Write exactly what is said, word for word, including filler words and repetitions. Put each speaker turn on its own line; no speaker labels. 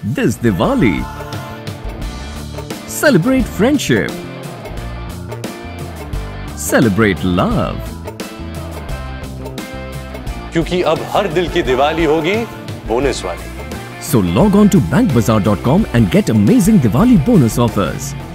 this Diwali. Celebrate friendship. Celebrate love.
क्योंकि अब हर दिल की दिवाली होगी बोनस वाली।
So log on to bankbazaar dot com and get amazing Diwali bonus offers.